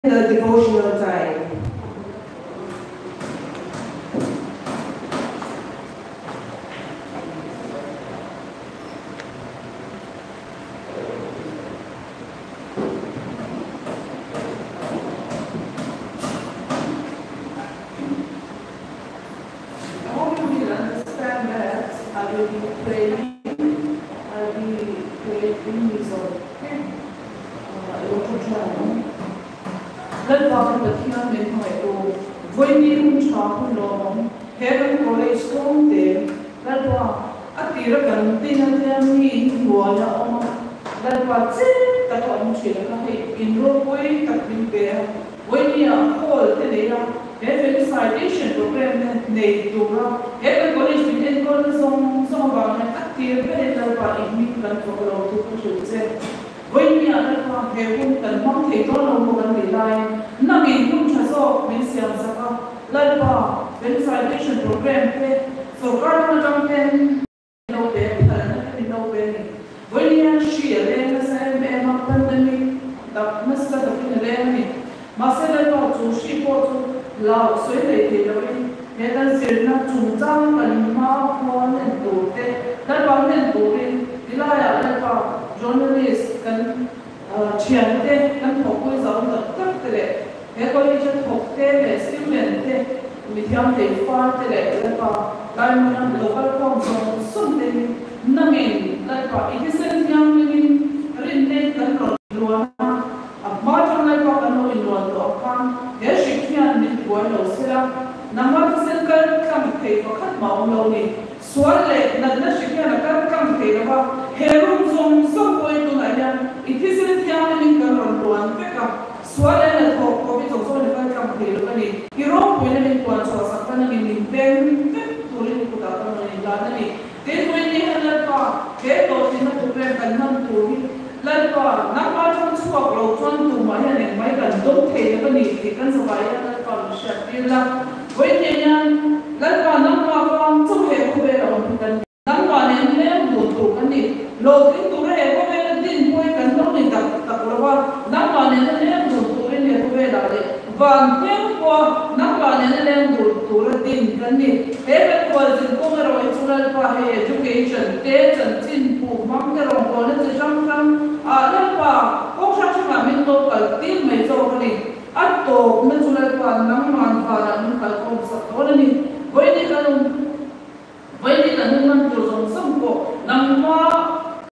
the devotional time. I hope you will understand that I will be praying. I'll be praying this on. I will try. Let God the King in my door. When you talk along, Heaven College home there, let God a dear container them in water. Let God say that I'm children in roadway that been there. When you are whole today, Heaven citation program they do. Heaven College in some of our dear better by in England for to when we are at heaven, the monk take on over the line, Nami Munchaso, Messian Saka, Lalpa, when citation program, so Garden no better, no better. When you are she, a lane, same Emma pandemic, the Mr. of the Lemmy, Marcella to she to Lao, so they did away. Let us hear not to jump and mark one and do it. That one and do it, Elia, journalist can chante can talk with the doctor. Ecology talk the student, Mithiam de Far the Diamond local council, something Namin, like it isn't young living, written and Luana, a margin like Pacano in Luana, here she can be boiled syrup. Number circle come pay for cut mauloni. Swallow not she can come pay about herum some point to Naya. It isn't young in one pickup. Swallow and hope of it also never come pay. Europe will in one source of funding in Ben to put up on Lani. Then when they had a car, they got in a program and none to him. Let God, not much on swap, or to my hand and my gun, don't pay the money, they can survive that concept. When they young, let one not to have on the number and then go to any loading to have a tin point and only the number and then go to any way. Van Tempo, number and then go to a tin candy. Heaven was in Comer education, dates and tin pool, mountain on college, jump from Alapa, Oshasha, local team may already. At all, natural one, Naman, Colony, when it can some